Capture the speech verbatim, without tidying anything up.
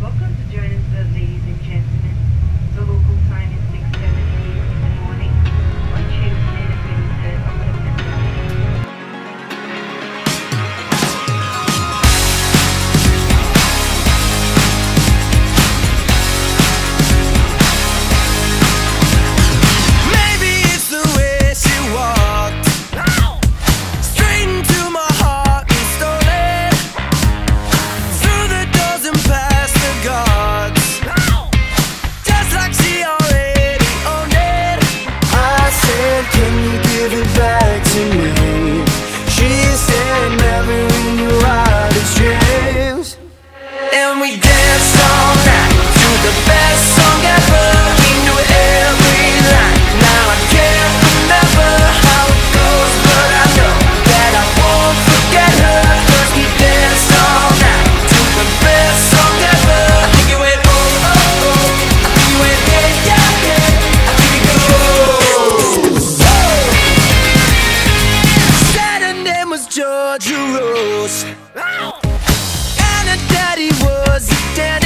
Welcome to Johannesburg, ladies and gentlemen. The local time is six seventy in the morning on Tuesday, the twenty-third of September. Maybe it's the way she walked straight into my heart and stole it through the doors and past the guards, just like she already owned it. I said, can you give it back to me? She said, never in your wildest dreams. And we danced all night to the best song ever. We knew every line. Now I can't remember how it goes, but I know that I won't forget her. 'Cause we danced all night to the best song ever. I think it went oh oh oh. I think it went yeah yeah yeah. I think it goes. Said her name was Georgia Rose, and her daddy was a dandy.